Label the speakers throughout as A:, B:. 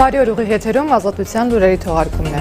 A: Բարի օր, ուղիղ եթերում Ազատության լուրերի թողարկումն է։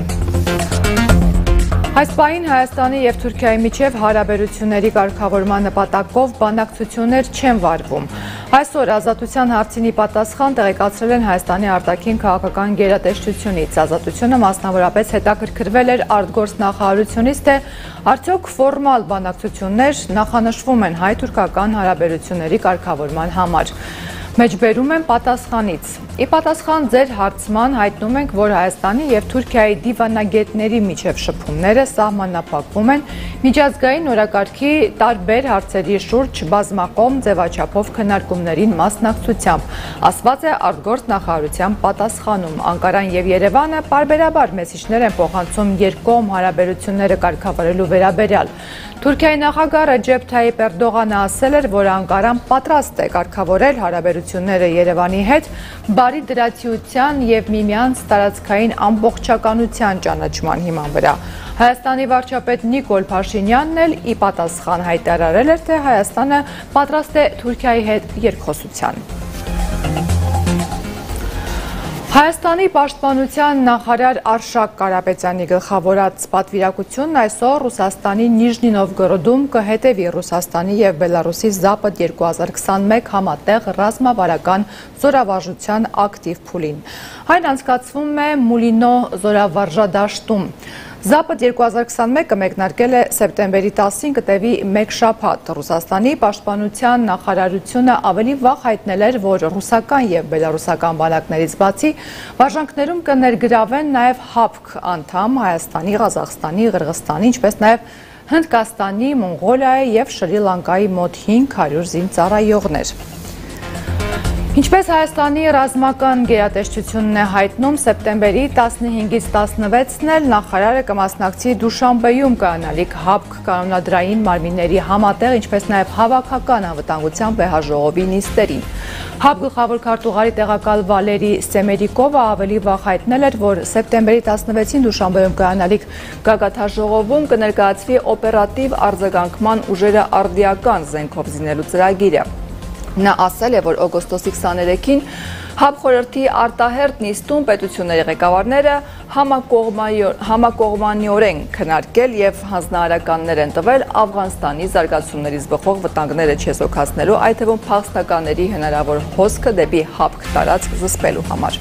A: Այս պահին Հայաստանի և Թուրքիայի միջև հարաբերությունների կարգավորման նպատակով բանակցություններ չեն վարվում։ Այսօր Ազատության հարցինի պատասխան տեղեկացրել են Հայաստանի արտաքին քաղաքական գերատեսչությունից։ Ազատությունը մասնավորապես հետաքրքրվել էր արտգործնախարարությունից, թե արդյոք ֆորմալ բանակցություններ նախանշվում են հայ-թուրքական հարաբերությունների կարգավորման համար։ Մեջբերում են պատասխանից։ Ի պատասխան ձեր հարցման հայտնում ենք, որ Հայաստանի և Թուրքիայի դիվանագետների միջև շփումները սահմանափակվում են միջազգային օրակարգի տարբեր հարցերի շուրջ բազմակողմ ձևաչափով քննարկումներին մասնակցությամբ, ասված է արտգործնախարարության պատասխանում։ Անկարան և Երևանը պարբերաբար մեսիջներ են փոխանցում երկկողմ հարաբերությունները կարգավորելու վերաբերյալ։ Թուրքիայի նախագահ Ռեջեփ Թայիփ Էրդողանը ասել էր, որ Անկարան պատրաստ է կարգավորել հարաբերությունները Երևանի հետ բարի դրացիության և միմյանց տարածքային ամբողջականության ճանաչման հիման վրա։ Հայաստանի վարչապետ Նիկոլ Փաշինյանն էլ ի պատասխան հայտարարել էր, թե Հայաստանը պատրաստ է Թուրքիայի հետ երկխոսության։ Հայաստանի պաշտպանության նախարար Արշակ Կարապետյանի գլխավորած պատվիրակությունն այսօր Ռուսաստանի Նիժնի Նովգորոդում կհետևի Ռուսաստանի և Բելարուսի Զապադ 2021 համատեղ ռազմավարական զորավարժության ակտիվ փուլին։ Այն անցկացվում է Մուլինո զորավարժադաշտում։ Զապադ 2021-ը մեկնարկել է սեպտեմբերի 10-ին, կտևի մեկ շաբաթ։ Ռուսաստանի պաշտպանության նախարարությունը ավելի վաղ հայտնել էր, որ ռուսական և բելարուսական բանակներից բացի վարժանքներում կներգրավեն նաև ՀԱՊԿ անդամ Հայաստանի, Ղազախստանի, Ղրղստանի, ինչպես նաև Հնդկաստանի, Մոնղոլիայի և Շրի Լանկայի մոտ 500 զինծառայողներ։ Ինչպես Հայաստանի ռազմական գերատեսչությունն է հայտնում, սեպտեմբերի 15-ից 16-ն էլ նախարարը կմասնակցի Դուշանբեում կայանալիք ՀԱՊԿ կանոնադրային մարմինների համատեղ, ինչպես նաև հավաքական անվտանգության վեհաժողովի նիստերին։ ՀԱՊԿ գլխավոր քարտուղարի տեղակալ Վալերի Սեմերիկովը ավելի վաղ հայտնել էր, որ սեպտեմբերի 16-ին Դուշանբեում կայանալիք գագաթնաժողովում կներկայացվի օպերատիվ արձագանքման ուժերը արդիական զենքով զինելու ծրագիրը։ Նա ասել է, որ օգոստոսի 23-ին ՀԱՊԿ խորհրդի արտահերթ նիստում պետությունների ղեկավարները համակողմանիորեն քննարկել և հանձնարարականներ են տվել Աֆղանստանի զարգացումներից բխող վտանգները չեզոքացնելու, այդ թվում փախստականների հնարավոր հոսքը դեպի ՀԱՊԿ տարածք զսպելու համար։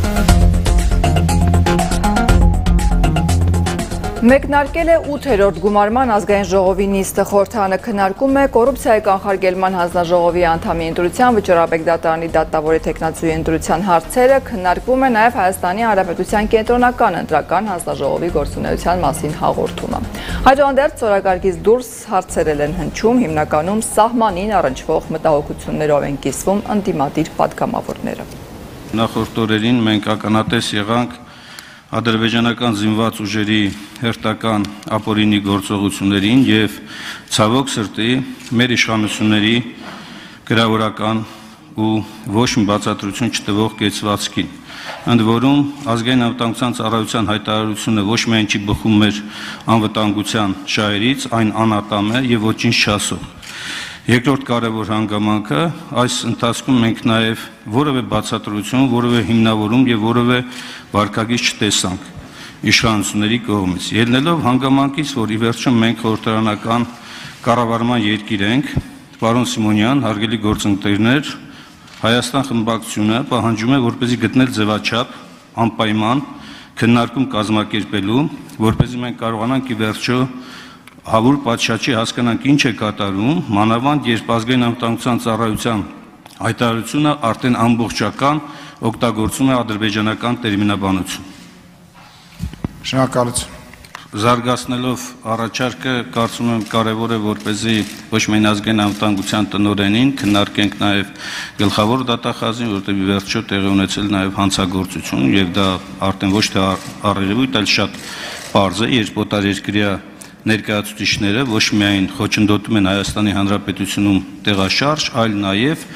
A: Մեկնարկել է 8-րդ գումարման ազգային ժողովի նիստը։ Խորհրդարանը քննարկում է կոռուպցիայի կանխարգելման հանձնաժողովի անդամի ընտրության, Վճռաբեկ դատարանի դատավորի թեկնածուի ընտրության հարցերը, քննարկվում է նաև Հայաստանի Հանրապետության կենտրոնական ընտրական հանձնաժողովի գործունեության մասին հաղորդումը։ Այդուհանդերձ օրակարգից դուրս հարցեր են հնչում, հիմնականում սահմանին առնչվող մտահոգություններով են կիսվում ընդդիմադիր պատգամավորները։
B: Նախորդ օրերին մենք ականատես եղանք ադրբեջանական զինված ուժերի հերթական ապօրինի գործողություններին և ցավոք սրտի մեր իշխանությունների գրավորական ու ոչ մի բացատրություն չտվող կեցվածքին։ Ընդ որում ազգային անվտանգության ծառայության հայտարարությունը ոչ միայն չի բխում մեր անվտանգության շահերից, այն անատամ է և ոչինչ չասող։ Երկրորդ կարևոր հանգամանքը, այս ընթացքում մենք նաև որևէ բացատրություն, որևէ հիմնավորում և որևէ վարքագիծ չտեսանք իշխանությունների կողմից։ Ելնելով հանգամանքից, որ ի վերջո մենք խորհրդարանական կառավարման երկիր ենք, պարոն Սիմոնյան, հարգելի գործընկերներ, Հայաստան խմբակցությունը պահանջում է, որպեսզի գտնել ձևաչափ անպայման քննարկում կազմակերպելու, որպեսզի մենք կարողանանք ի վերջո հավուր պատշաճի հասկանանք ինչ է կատարում, մանավանդ երբ ազգային անվտանգության ծառայության հայտարարությունը արդեն ամբողջական օգտագործում է ադրբեջանական տերմինաբանություն։
C: Շնորհակալություն։
B: Զարգացնելով առաջարկը, կարծում եմ կարևոր է, որպեսզի ոչ միայն ազգային անվտանգության տնօրենին քննարկենք նաև գլխավոր դատախազին, որտեղ ի վերջո տեղի ունեցել նաև հանցագործություն, եւ դա արդեն ոչ թե առերևույթ, այլ շատ պարզ է, երբ օտարերկրյա ներկայացուցիչները ոչ միայն խոչընդոտում են Հայաստանի Հանրապետությունում տեղաշարժ, այլ նաև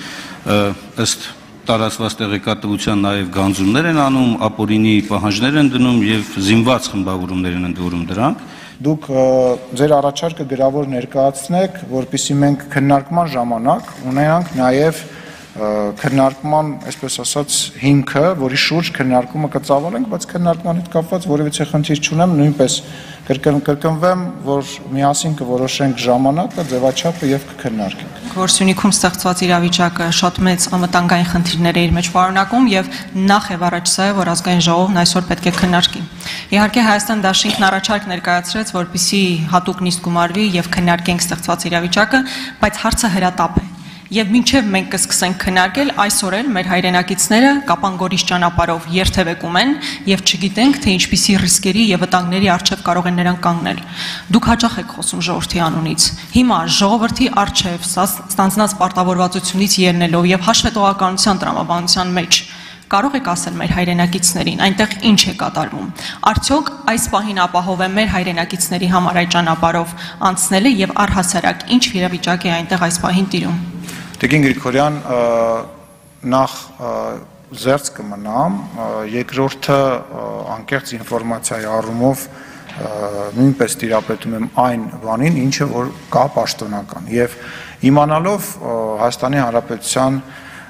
B: ըստ տարածված տեղեկատվության նաև գանձումներ են անում, ապօրինի պահանջներ են դնում և զինված խմբավորումներ են ընդորում դրանք։
C: Դուք ձեր առաջարկը գրավոր ներկայացնեք, որպեսզի մենք քննարկման ժամանակ ունենանք նաև քննարկման, այսպես ասած, հիմքը, որի շուրջ քննարկումը կծավալենք, բայց քննարկման հետ կապված որևիցե խնդիր չունեմ, նույնպես կրկնվեմ, որ միասին կորոշենք ժամանակը, ձևաչափը եւ կքննարկենք։
D: Որ Սյունիքում ստեղծված իրավիճակը շատ մեծ անվտանգային խնդիրներ է իր մեջ պարունակում եւ նախ եւ առաջ սա է, որ ազգային ժողովն այսօր պետք է քննարկի։ Իհարկե Հայաստան դաշինքն առաջարկ ներկայացրեց, որպեսզի հատուկ նիստ գումարվի եւ քննարկենք ստեղծված իրավիճակը, բայց հարցը հրատապ է։ Եվ մինչև մենք կսկսենք քննարկել, այսօր էլ մեր հայրենակիցները կապանգորիս ճանապարհով երթևեկում են եւ չգիտենք, թե ինչպիսի ռիսկերի եւ վտանգների առջեւ կարող են նրանք կանգնել։ Դուք հաճախ եք խոսում ժողովրդի անունից։ Հիմա ժողովրդի առջեւ ստանձնած պարտավորվածությունից ելնելով եւ հաշվետվողականության տրամաբանության մեջ կարող եք ասել մեր հայրենակիցներին, այնտեղ ինչ է կատարվում։ Արդյոք այս պահին ապահով է մեր հայրենակիցների համար այդ ճանապարհով անցնելը եւ առհասարակ ինչ իրավիճակ է այնտեղ այս պահին տիրում։
C: Տիկին Գրիգորյան, նախ զերծ կմնամ, երկրորդը անկեղծ ինֆորմացիայի առումով նույնպես տիրապետում եմ այն բանին, ինչը որ կա պաշտոնական եւ իմանալով Հայաստանի Հանրապետության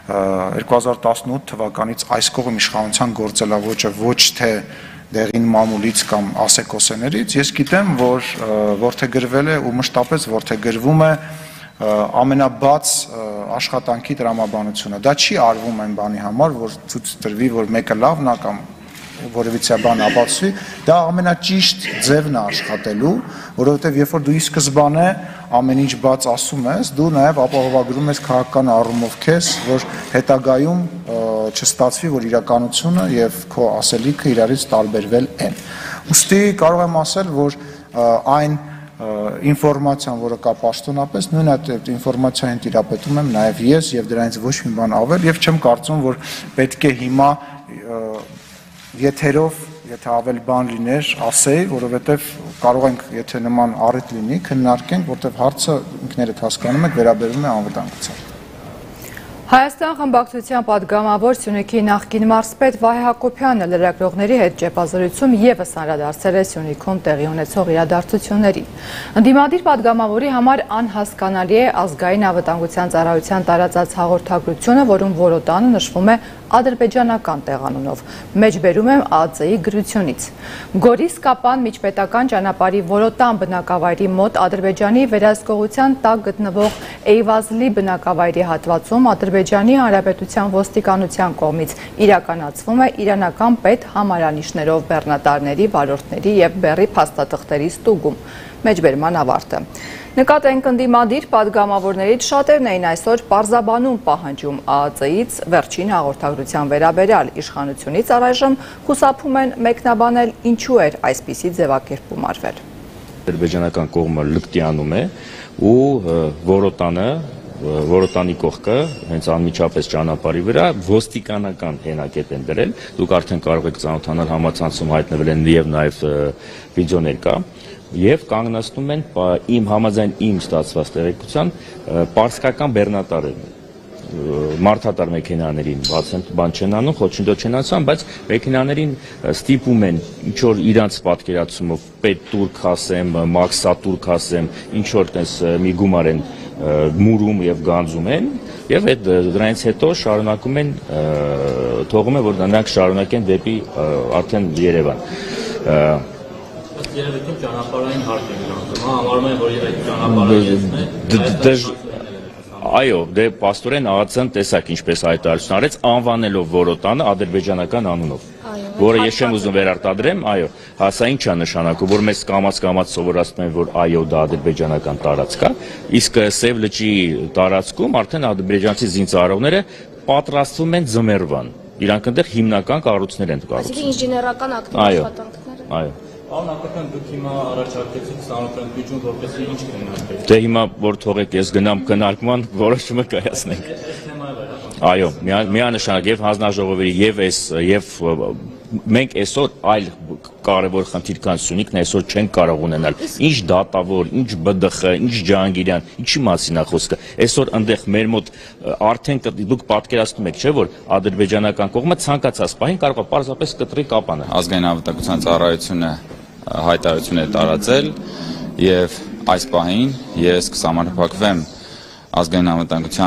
C: 2018 թվականից այս կողմ իշխանության գործելավոճը ոչ թե դեղին մամուլից կամ ասեկոսեներից, ես գիտեմ, որ որդեգրվել է ու մշտապես որդեգրվում է ամենաբաց աշխատանքի տրամաբանությունը։ Դա չի արվում այն բանի համար, որ ցույց տրվի, որ մեկը լավն է կամ որևիցե բան ապացուցվի, դա ամենաճիշտ ձևն է աշխատելու, որովհետև երբ որ դու ի սկզբանե ամեն ինչ բաց ասում ես, դու նաև ապահովագրում ես քաղաքական առումով քեզ, որ հետագայում չստացվի, որ իրականությունը եւ քո ասելիքը իրարից տարբերվել են։ Ուստի կարող եմ ասել, որ այն ինֆորմացիան, որը կա պաշտոնապես, նույն այդ ինֆորմացիային տիրապետում եմ նաև ես եւ դրանից ոչ մի բան ավել եւ չեմ կարծում, որ պետք է հիմա եթերով, եթե ավել բան լիներ, ասեի, որովհետեւ կարող ենք, եթե նման առիթ լինի, քննարկենք, որտեվ հարցը ինքներդ հասկանում եք, վերաբերում է անվտանգությանը։
A: Հայաստան խմբակցության պատգամավոր Սյունիքի նախկին մարզպետ Վահե Հակոբյանը լրագրողների հետ ճեպազրույցում ևս անդրադարձել է Սյունիքում տեղի ունեցող իրադարձություններին։ Ընդդիմադիր պատգամավորի համար անհասկանալի է ազգային անվտանգության ծառայության տարածած հաղորդագրությունը, որում որոտանը նշվում է ադրբեջանական տեղանունով, մեջբերում եմ ԱԱԾ-ի գրությունից։ Գորիս-Կապան միջպետական ճանապարհի որոտան բնակավայրի մոտ Ադրբեջանի վերահսկողության տակ գտնվող Էյվազլի բնակավայրի հատվածում Ադրբեջանի Հանրապետության ոստիկանության կողմից իրականացվում է իրանական պետ համարանիշներով բեռնատարների, վարորդների եւ բեռի փաստաթղթերի ստուգում։ Մեջբերման ավարտը։ Նկատենք ընդդիմադիր պատգամավորներից շատերն էին այսօր պարզաբանում պահանջում ԱԱԾ-ից վերջին հաղորդագրության վերաբերյալ, իշխանությունից առայժմ խուսափում են մեկնաբանել ինչու էր այսպիսի ձևակերպում արվել։
E: Ադրբեջանական կողմը լկտիանում է ու որոտանի կողքը հենց անմիջապես ճանապարհի վրա ոստիկանական հենակետ են դրել, դուք արդեն կարող եք ծանոթանալ համացանցում հայտնվել են եւ նաեւ վիդեոներ կա եւ կանգնացնում են համաձայն իմ ստացված տեղեկության պարսկական բեռնատարերն մարդատար մեքենաներին բան չեն անում, խոչընդոտ չեն ասում, բայց մեքենաներին ստիպում են ինչ որ իրանց պատկերացումով պետ-տուրք ասեմ, մաքսատուրք ասեմ, ինչ որ տես մի գումար են մուրում եւ գանձում են եւ այդ դրանից հետո շարունակում են թողում է որ նրանք շարունակեն դեպի արդեն Երևան
F: Երևի ճանապարհային հարկ են գրանցում, համարում են, որ այդ ճանապարհը
E: Այո, դե պաստորեն ԱԱԾ-ն տեսակ ինչպես հայտարարություն արեց, անվանելով որոտանը ադրբեջանական անունով, որը ես չեմ ուզում վերարտադրեմ, այո, հասա ինչ է նշանակում, որ մեզ կամաց սովորացնում են, որ այո, դա ադրբեջանական տարածք է, իսկ Սև լճի տարածքում արդեն ադրբեջանցի զինծառայողները պատրաստվում են ձմեռվան, իրանք այնտեղ հիմնական կառույցներ են կառուցում։
G: Այսինքն ինժեներական ակտիվ աշխատանքներ։
E: Այո։
F: Պարոն Հակոբյան, դուք հիմա առաջարկեցիք ցանոթ ընդգիճում, որպեսզի ինչ կննարկվի։
E: Դե հիմա որ թողեք ես գնամ քննարկման որոշումը կայացնենք։ Այո, միանշանակ եւ հանձնաժողովերի եւ մենք այսօր այլ կարևոր խնդիր կան Սյունիքն այսօր չեն կարող ունենալ։ Ինչ դատավոր, ինչ ԲԴԽ, ինչ Ջահանգիրյան, ինչի մասին է խոսքը։ Այսօր այնտեղ մեր մոտ արդեն դուք պատկերացնում եք, չէ՞ որ ադրբեջանական կողմը ցանկացած պահին կարող է պարզապես կտրի կապանը։
H: Ազգային անվտանգության ծառայությունը հայտարարություն է տարածել եւ այս պահին ես կսահմանափակվեմ ազգային անվտանգության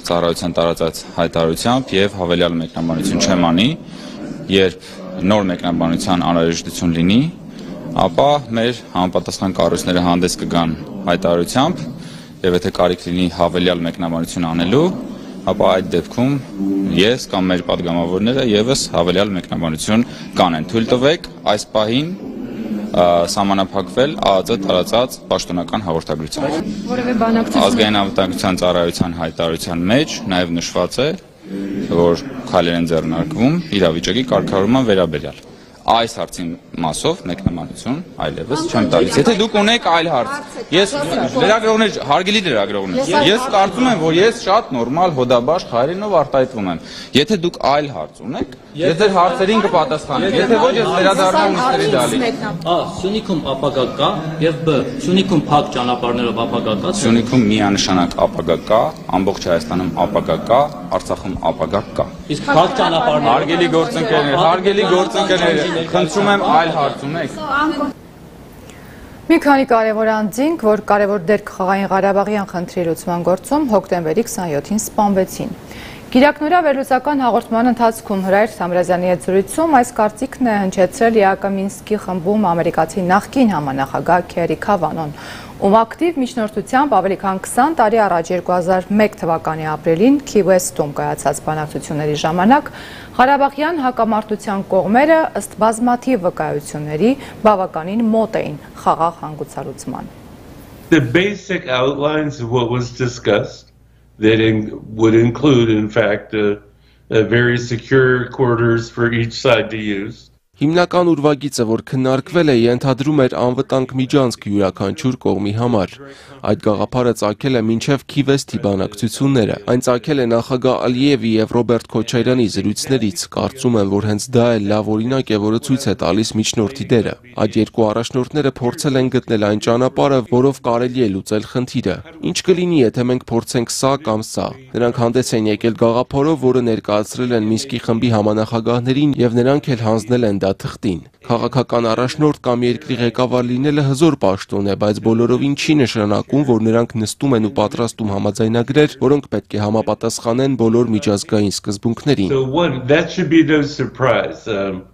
H: ծառայության տարածած հայտարարությամբ եւ հավելյալ մեկնաբանություն չեմ անի, երբ նոր մեկնաբանության անհրաժեշտություն լինի, ապա մեր համապատասխան կառույցները հանդես կգան հայտարարությամբ եւ եթե կարիք լինի հավելյալ մեկնաբանություն անելու, ապա այդ դեպքում ես կամ մեր падգամավորները եւս հավելյալ մեկնաբանություն կանեն։ Թույլ տվեք այս պահին սահմանափակվել ԱԱԾ տարածած պաշտոնական հաղորդագրությամբ։
D: Որևէ բանակցություն
H: Ազգային անվտանգության ծառայության հայտարարության մեջ նաև նշված է, որ քայլեր են ձեռնարկվում իրավիճակի կարգավորման վերաբերյալ։ Այս հարցին մասով մեկնաբանություն այլևս չեմ տալիս։ Եթե դուք ունեք այլ հարց, ես լրագրողներ, հարգելի լրագրողներ, ես կարծում եմ, որ ես շատ նորմալ հոդաբաշխ հայրենով արտահայտվում եմ։ Եթե դուք այլ հարց ունեք, ես ձեր հարցերին կպատասխանեմ։ Եթե ոչ, ես վերադառնամ նիստերի դալի։
F: Սյունիքում ապագա կա եւ բ. Սյունիքում փակ ճանապարհներով ապագա կա։
H: Սյունիքում միանշանակ ապագա կա, ամբողջ Հայաստանում ապագա կա, Արցախում ապագա կա։
F: Իսկ փակ ճանապարհներ
H: Հարգելի գործընկերներ, խնդրում եմ այլ հարց ունեք։
A: Մի քանի կարևոր անձինք, որ կարևոր դեր կխաղային Ղարաբաղյան խնդրի լուծման գործում հոկտեմբերի 27-ին սպանվեցին։ Գիրակնորյա վերլուծական հաղորդման ընթացքում Հրայր Սամրազյանի հետ զրույցում այս կարծիքն է հնչեցրել ԵԱԿ Մինսկի խմբում ամերիկացի նախկին համանախագահ Քերի Քավանոն, ում ակտիվ միջնորդությամբ ավելի քան 20 տարի առաջ 2001 թվականի ապրիլին Քի Ուեսթում կայացած բանակցությունների ժամանակ Ղարաբաղյան հակամարտության կողմերը ըստ բազմաթիվ վկայությունների բավականին մոտ էին խաղաղ հանգուցալուծման։
I: The basic outlines of what was discussed that would include, in fact, very secure quarters for each side to use.
J: Հիմնական ուրվագիծը, որ քննարկվել է, ենթադրում էր անվտանգ միջանցք յուրաքանչյուր կողմի համար։ Այդ գաղափարը ծագել է մինչև Քիվեսթի բանակցությունները։ Այն ծագել է նախագահ Ալիևի եւ Ռոբերտ Քոչարյանի զրույցներից։ Կարծում եմ, որ հենց դա է լավ օրինակ է, որը ցույց է տալիս միջնորդի դերը։ Այդ երկու առաջնորդները փորձել են գտնել այն ճանապարհը, որով կարելի է լուծել խնդիրը։ Ինչ կլինի, եթե մենք փորձենք սա կամ սա։ Նրանք հանդես են եկել գաղափարով, որը ներկայացրել են Մինսկի խմբի համանախագահներին եւ նրանք էլ հանձնել են թղթին։ Քաղաքական առաջնորդ կամ երկրի ղեկավար լինելը հզոր պաշտոն է, բայց բոլորովին չի նշանակում, որ նրանք նստում են ու պատրաստում համաձայնագրեր, որոնք պետք է համապատասխանեն բոլոր միջազգային սկզբունքներին։
I: That should be no surprise.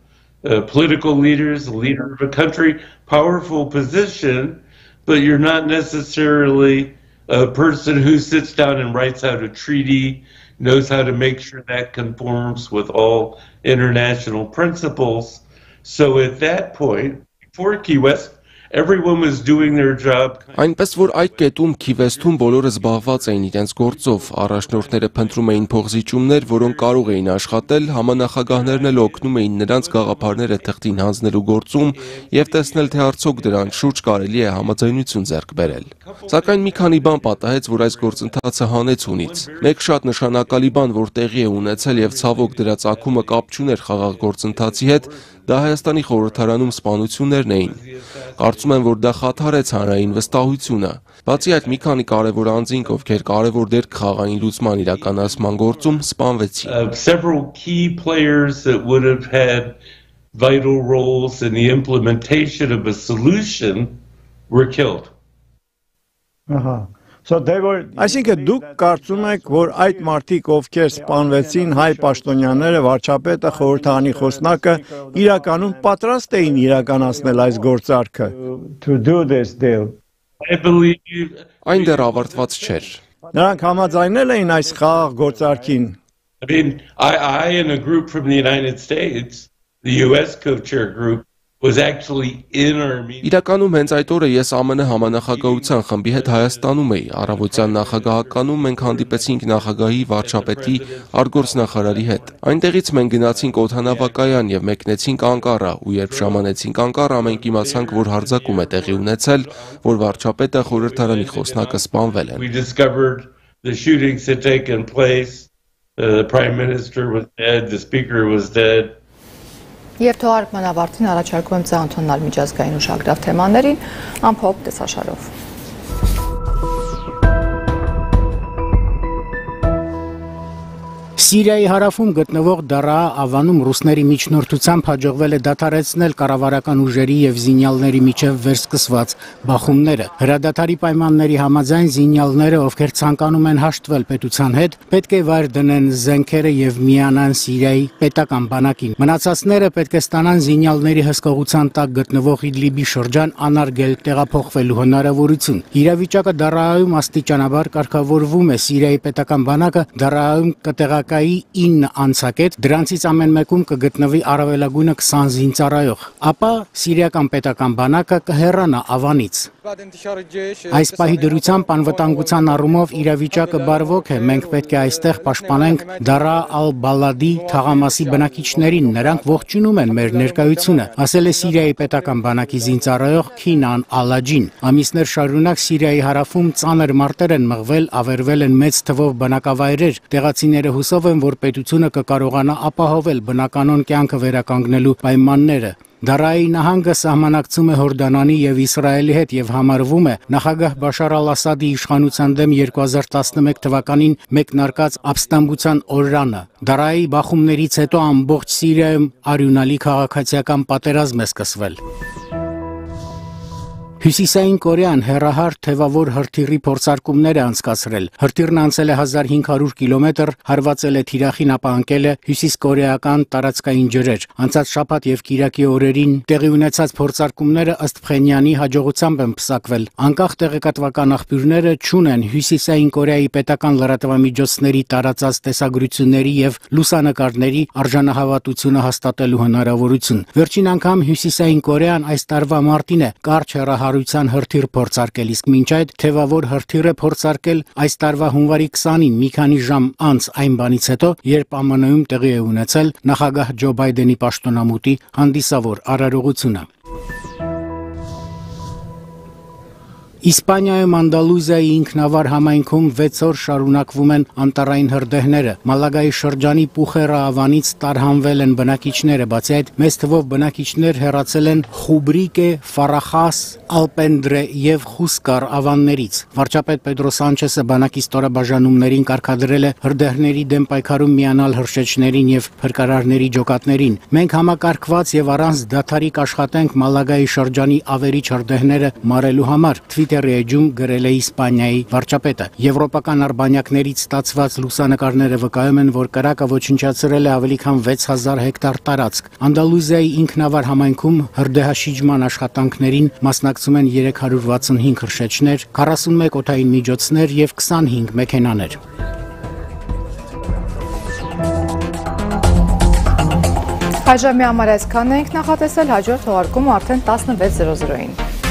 I: Political leaders, a leader of a country, powerful position, but you're not necessarily a person who sits down and writes out a treaty, knows how to make sure that conforms with all international principles. So at that point, before Key West, everyone was doing their job.
J: Այնպես որ այդ կետում Քիվեսթում բոլորը զբաղված էին իրենց գործով, առաջնորդները փնտրում էին փոխզիջումներ, որոնք կարող էին աշխատել, համանախագահներն էլ օգնում էին նրանց գաղափարները թղթին հանձնելու գործում եւ տեսնել թե արդյոք դրանց շուրջ կարելի է համաձայնություն ձեռք բերել։ Սակայն մի քանի բան պատահեց, որ այս գործընթացը հանեց ունից։ Մեկ շատ նշանակալի բան, որ տեղի է ունեցել եւ ցավոք դրա ծագումը կապ չուներ խաղաղ գործընթացի հետ, դա Հայաստանի խորհրդարանում սպանություններն էին։ Կարծում եմ, որ դա խաթարեց հանրային վստահությունը։ Բացի այդ, մի քանի կարևոր անձինք, ովքեր կարևոր դեր կխաղային լուծման իրականացման գործում, սպանվեցին։
I: Several key players that would have had vital roles in the implementation of a solution were killed.
K: Այսինքն դուք կարծում եք, որ այդ մարդիկ, ովքեր սպանվեցին, հայ պաշտոնյաները, վարչապետը, խորհրդարանի խոսնակը, իրականում պատրաստ էին իրականացնել այս գործարքը։
J: Այն դեռ ավարտված չէր։
K: Նրանք համաձայնել էին այս խաղաղ գործարքին։
I: I and a group from the United States, the US co-chair group, was actually in our meeting.
J: Իրականում հենց այդ օրը ես ԱՄՆ համանախագահության խմբի հետ Հայաստանում էի։ Առավոտյան նախագահականում մենք հանդիպեցինք նախագահի, վարչապետի, արտգործնախարարի հետ։ Այնտեղից մենք գնացինք օդանավակայան եւ մեկնեցինք Անկարա, ու երբ ժամանեցինք Անկարա, մենք իմացանք, որ հարձակում է տեղի ունեցել, որ վարչապետը, խորհրդարանի խոսնակը սպանվել են։
I: We discovered the shootings had taken place. The prime minister was dead, the speaker was dead.
A: Եվ թողարկման ավարտին առաջարկում եմ ծանոթանալ միջազգային ուշագրավ թեմաներին ամփոփ տեսաշարով։
L: Սիրիայի հարավում գտնվող Դարաա ավանում ռուսների միջնորդությամբ հաջողվել է դադարեցնել կառավարական ուժերի եւ զինյալների միջև վերսկսված բախումները։ Հրադադարի պայմանների համաձայն զինյալները, ովքեր ցանկանում են հաշտվել պետության հետ, պետք է վայր դնեն զենքերը եւ միանան Սիրիայի պետական բանակին։ Մնացածները պետք է ստանան զինյալների հսկողության տակ գտնվող Իդլիբի շրջան անարգել տեղափոխվելու հնարավորություն։ Իրավիճակը Դարաայում աստիճանաբար կարգավորվում է։ Սիրիայի պետական բանակը Դարաայում կտեղակայի 9 անցակետ, դրանցից ամեն մեկում կգտնվի առավելագույնը 20 զինծառայող, ապա սիրիական պետական բանակը կհեռանա ավանից։ Այս պահի դրությամբ անվտանգության առումով իրավիճակը բարվոք է, մենք պետք է այստեղ պաշտպանենք Դարա ալ-Բալադի թաղամասի բնակիչներին, նրանք ողջունում են մեր ներկայությունը, ասել է Սիրիայի պետական բանակի զինծառայող Քինան Ալաջին։ Ամիսներ շարունակ Սիրիայի հարավում ծանր մարտեր են մղվել, ավերվել են մեծ թվով բնակավայրեր, տեղացիները հուսով են, որ պետությունը կկարողանա ապահովել բնականոն կյանքը վերականգնելու պայմանները։ Դարայի նահանգը սահմանակցում է Հորդանանի եւ Իսրայելի հետ եւ համարվում է նախագահ Բաշար ալ-Ասադի իշխանության դեմ 2011 թվականին մեկնարկած ապստամբության օրրանը։ Դարայի բախումներից հետո ամբողջ Սիրիայում արյունալի քաղաքացիական պատերազմ է սկսվել։ Հյուսիսային Կորեան հեռահար թևավոր հրթիռի փորձարկումներ է անցկացրել։ Հրթիռն անցել է 1500 կիլոմետր, հարվածել է թիրախին, ապա ընկել է հյուսիսկորեական տարածքային ջրեր։ Անցած շաբաթ եւ կիրակի օրերին տեղի ունեցած փորձարկումները ըստ Փխենյանի հաջողությամբ են պսակվել։ Անկախ տեղեկատվական աղբյուրները չունեն Հյուսիսային Կորեայի պետական լրատվամիջոցների տարածած տեսագրությունների եւ լուսանկարների արժանահավատությունը հաստատելու հնարավորություն։ Վերջին անգամ Հյուսիսային Կորեան այս տարվա մարտին է կարճ հեռահարության հրթիռ փորձարկել, իսկ մինչ այդ թևավոր հրթիռ է փորձարկել այս տարվա հունվարի 20-ին, մի քանի ժամ անց այն բանից հետո, երբ ԱՄՆ-ում տեղի է ունեցել նախագահ Ջո Բայդենի պաշտոնամուտի հանդիսավոր արարողությունը։ Իսպանիայում Անդալուզիայի ինքնավար համայնքում 6 օր շարունակվում են անտառային հրդեհները։ Մալագայի շրջանի Պուխերա ավանից տարհանվել են բնակիչները, բացի այդ մեծ թվով բնակիչներ հեռացել են Խուբրիկե, Ֆարախաս, Ալպենդրե եւ Խուսկար ավաններից։ Վարչապետ Պեդրո Սանչեսը բանակի ստորաբաժանումներին կարգադրել է հրդեհների դեմ պայքարում միանալ հրշեջներին եւ փրկարարների ջոկատներին։ Մենք համակարգված եւ առանց դադարի կաշխատենք Մալագայի շրջանի ավերիչ հրդեհները մարելու համար։ Twitter-ի էջում գրել է Իսպանիայի վարչապետը։ Եվրոպական արբանյակներից ստացված լուսանկարները վկայում են, որ կրակը ոչնչացրել է ավելի քան 6000 հեկտար տարածք։ Անդալուզիայի ինքնավար համայնքում հրդեհաշիջման աշխատանքներին մասնակցում են 365 հրշեջներ, 41 օդային միջոցներ եւ 25 մեքենաներ։
A: Այժմ մի ամառ այսքանն ենք նախատեսել, հաջորդ թողարկումը արդեն 16:00-ին։